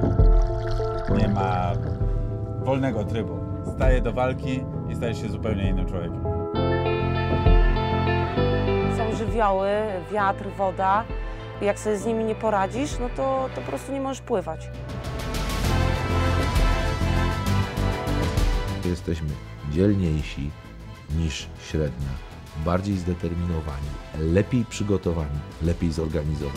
Nie ma wolnego trybu. Staje do walki i staje się zupełnie innym człowiekiem. Są żywioły, wiatr, woda. Jak sobie z nimi nie poradzisz, no to po prostu nie możesz pływać. Jesteśmy dzielniejsi niż średnia, bardziej zdeterminowani, lepiej przygotowani, lepiej zorganizowani.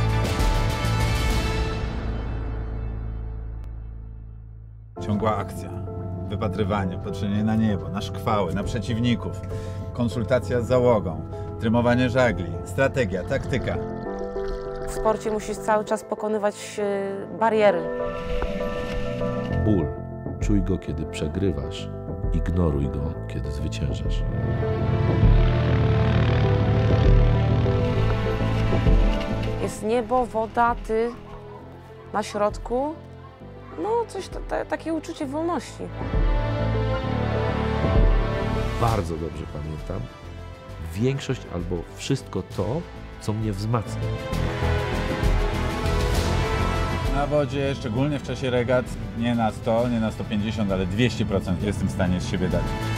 Ciągła akcja, wypatrywanie, patrzenie na niebo, na szkwały, na przeciwników, konsultacja z załogą, trymowanie żagli, strategia, taktyka. W sporcie musisz cały czas pokonywać bariery. Ból. Czuj go, kiedy przegrywasz, ignoruj go, kiedy zwyciężasz. Jest niebo, woda, ty na środku. No coś, takie uczucie wolności. Bardzo dobrze pamiętam większość albo wszystko to, co mnie wzmacnia. Na wodzie, szczególnie w czasie regat, nie na 100, nie na 150, ale 200% jestem w stanie z siebie dać.